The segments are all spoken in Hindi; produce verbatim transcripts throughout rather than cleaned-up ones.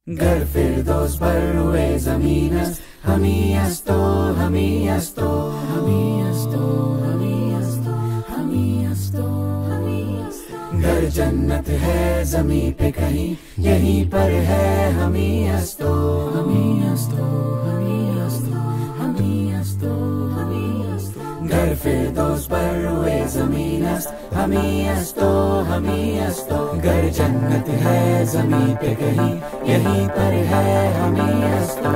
गर फिरदौस पर रुए ज़मीनस हमीयस्तो हमीयस्तो हमीयस्तो हमीयस्तो हमीयस्तो हमीयस्तो गर जन्नत है ज़मी पे कहीं यहीं पर है हमीयस्तो हमीयस्तो हमीयस्तो हमीयस्तो हमीयस्तो गर फिरदौस पर रुए ज़मीनस हमीयस्तो हमीयस्तो गर जन्नत है ज़मी पे कहीं यहीं पर है हमीयस्तो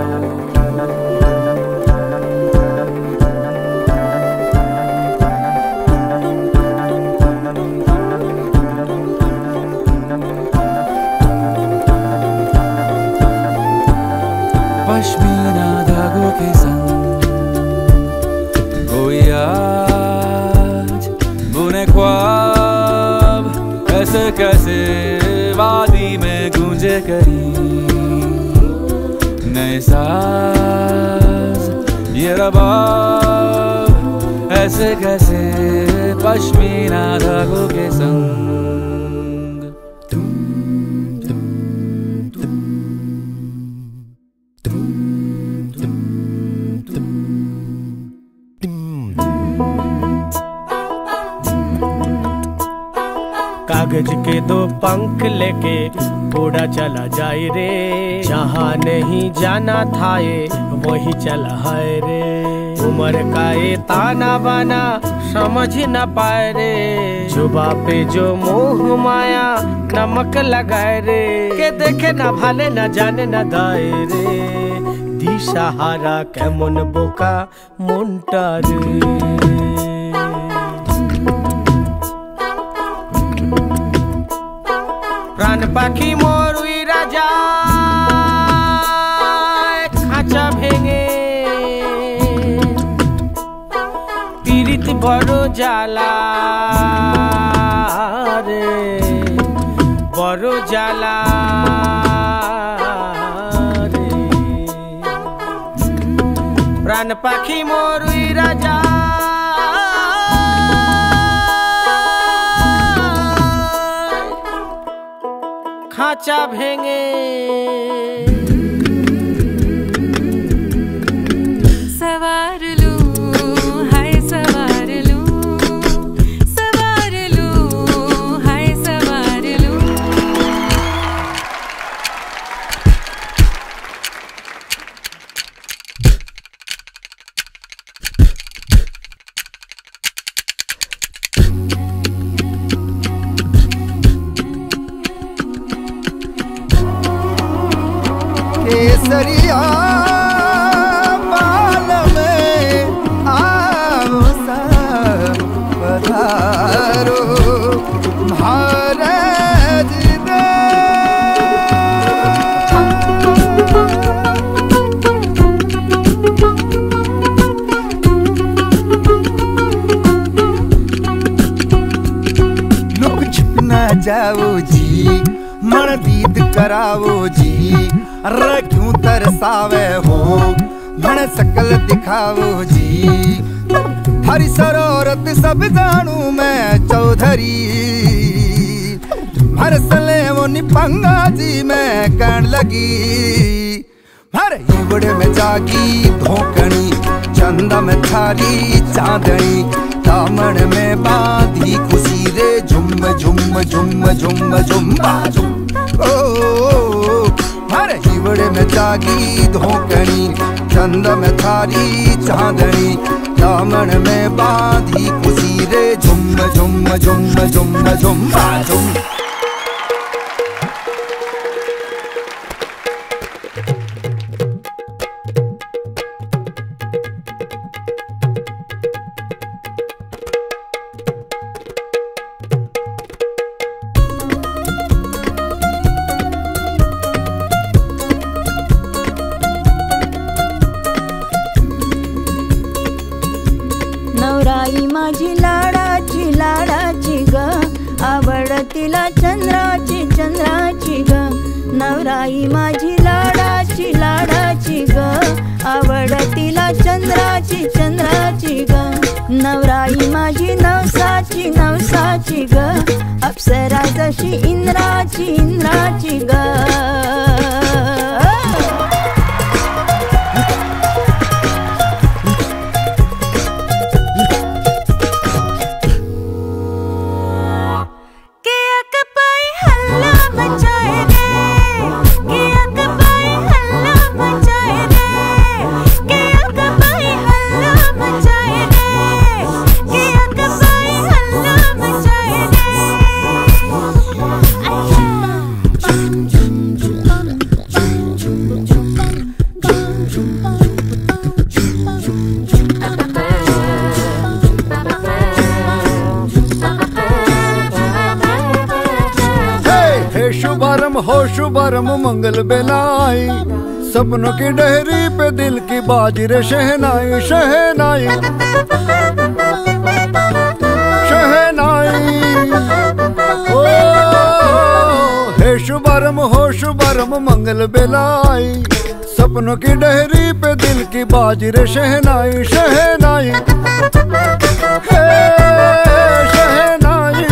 पश्मीना धागों के संग कोई आज बुने ख्वाब ऐसे कैसे वादी में गूंजे कहीं नए साज ये रबाब ऐसे कैसे पश्मीना धागों के संग कागज के दो पंख लेके उड़ा चला जाए रे, जहाँ नहीं जाना था ये वही चला है रे। उम्र का ये ताना बाना समझ न पाए रे, जुबा पे जो मोह माया नमक लगाए रे। के देखे न भाले न जाने न दाए रे, दिशाहारा केमन बोका मुंटा रे। प्राण पाखी मोरुई राजा खाঁচা ভেঙে पीड़ित बड़ो जाला रे, बड़ो जाला रे। प्राण पाखी मोरुई राजा खाঁচা ভেঙে सवार लूं हाय सवार लूं, सवार लूं हाय सवार लूं। केसरिया बाल में आओ सब पधारो, महाराज दे लोग छुप ना जाओ जी, मन दीद कराओ जी। अरे क्यों तरसावे हो मन सकल दिखाओ जी। हरी सरोरत सब जानू मैं चौधरी, हर सले वो निपंगा जी मैं कहन लगी। हर हिवड़े में जागी धोकनी, चंदा में थारी चांदनी, दामन में बांधी खुशी रे झुम झुम झुम झुम झुम्बा झुम। ओ हर हिवड़े में जागी धोकनी, चंद में थारी चांदनी, दामन में बांधी खुशी रे झुम झुम झुम झुम झुम्बा झुम। नवराई माझी लाडाची लाडाची ग, आवडतीला चंद्राची चंद्राची ग। नवराई माझी लाडाची लाडाची ग, आवडतीला चंद्राची चंद्राची ग। नवराई माझी नवसाची नवसाची ग, अप्सरा जशी इंद्राची इंद्राची ग। शुभारंभ मंगल बेलाई, सपनों की डहरी पे दिल की बाजी रे शहनाई शहनाई शहनाई। ओ हे शुभारंभ हो शुभारंभ मंगल बेलाई, सपनों की डहरी पे दिल की बाजी रे शहनाई शहनाई शहनाई।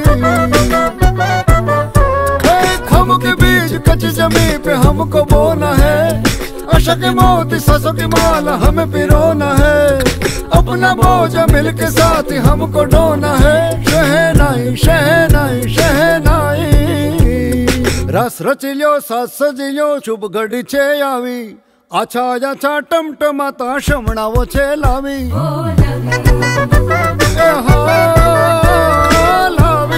खम के बीच कच्ची जमीन पे हमको बोना है, आशा के मोती सांसों की माला हमें पिरोना है, अपना बोझ मिल के साथ हमको ढोना है। शहनाई शहनाई शहनाई। रस रचिलियो साथ सजिलियो शुभ घड़ी छे आवी, आछा आछा टमटमाता शमणा वो छे लावी। ए हाँ लावी।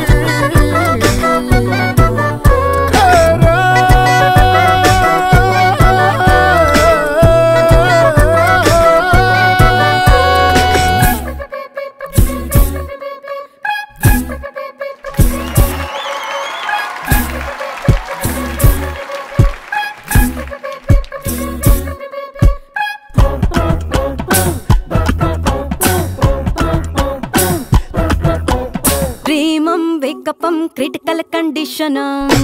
वेकपम क्रिटिकल कंडीशन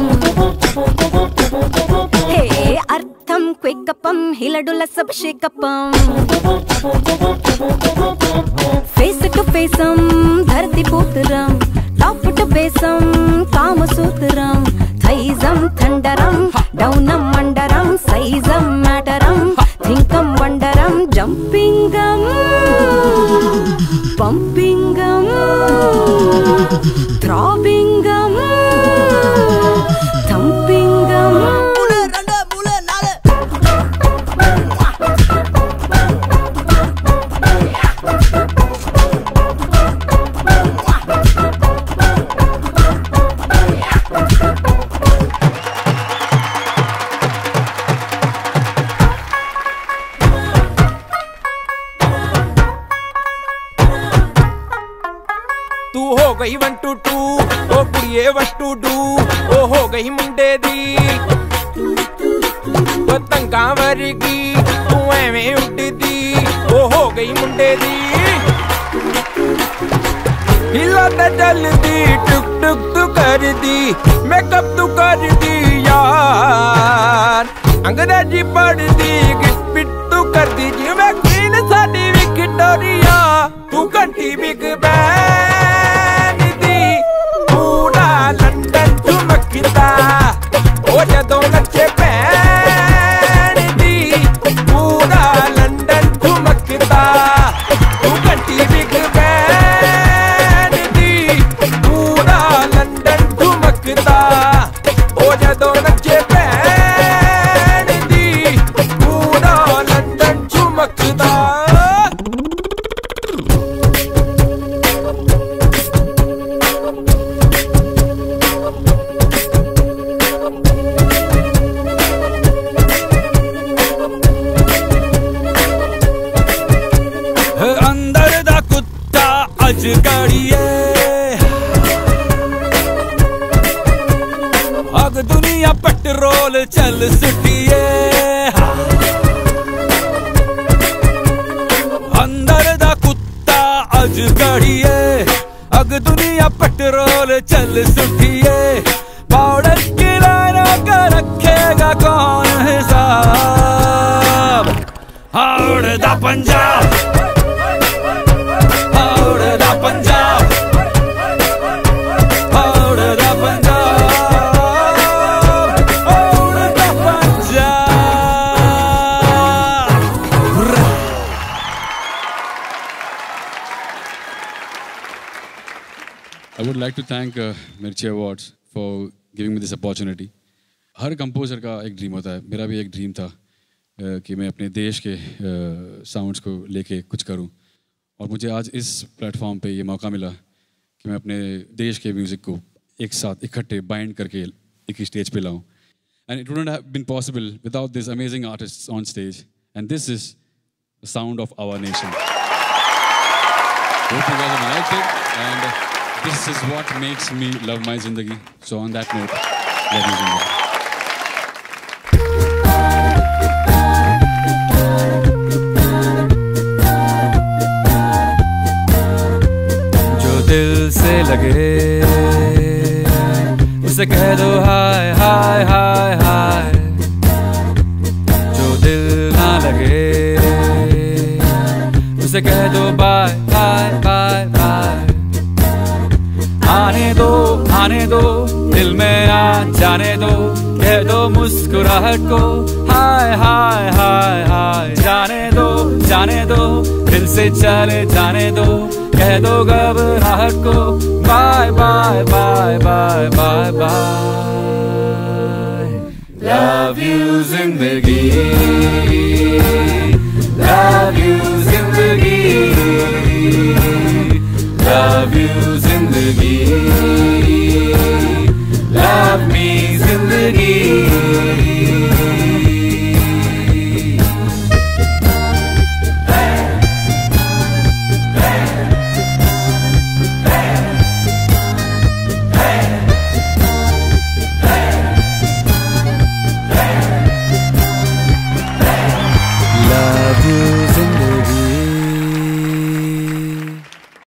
हे अर्थम क्वेकपम हिलडुल सब शेकपम फेस टू फेसम धरती पुत्रम टॉप टू बेसम काम सूत्रम थैजम थंडरम डौनम मंडरम सैजम मैटरम थिंकम वंडरम जंपिंगम पंपिंगम थ्रॉबिंगम थंपिंगम। மூணு ரெண்டு மூணு நாலு तू हो गई वन टू टू ओ कुड़िए वन टू डू ओ हो गई मुंडे दी पतंगा वर्गी तू एवें उड़दी ओ हो गई मुंडे दी हिला ते चलदी टुक टुक तू कर दी मेकअप तू कर दी यार अंग्रेजी पढ़ दी गिट पिट तू कर दी जिवें क्वीन साडी विक्टोरिया तू घंटी बिग बैन दी पूरा लंदन चमकदा ओ जदों नच्चे पैन दी पूरा लंदन चमकदा तू घंटी बिग बैन दी पूरा लंदन चमकदा ओ जदों नच्चे पैन दी पूरा लंदन चमकदा। अंदर दा कुत्ता अज गड़िए अग दुनिया पेट्रोल चल सुटिए अंदर दा कुत्ता अज गड़िए अग दुनिया पेट्रोल चल सुटिए पाउडर किराना का रखेगा कौन हिसाब हावड़ दा पंजाब पंजाब औरदा पंजाब औरदा Punjab. I would like to thank uh, Mirchi Awards for giving me this opportunity. हर कंपोजर का एक ड्रीम होता है, मेरा भी एक ड्रीम था uh, कि मैं अपने देश के साउंड्स uh, को लेके कुछ करूं और मुझे आज इस प्लेटफॉर्म पे ये मौका मिला कि मैं अपने देश के म्यूज़िक को एक साथ इकट्ठे बाइंड करके एक ही स्टेज पे लाऊं। And it wouldn't have been possible without this amazing artists on stage and this is the sound of our nation. Hope you guys have liked it and this is what makes me love my zindagi. So on that note, love you zindagi. लगे उसे कह दो हाय हाय हाय हाय, जो दिल ना लगे उसे कह दो बाय बाय बाय बाय। आने दो आने दो दिल में आ जाने दो, कह दो मुस्कुराहट को हाय हाय हाय हाय। जाने दो जाने दो दिल से चले जाने दो, कह दो घबराहट को bye bye bye bye bye bye. Love you जिंदगी, लव यू जिंदगी, लव यू जिंदगी, लव मी जिंदगी।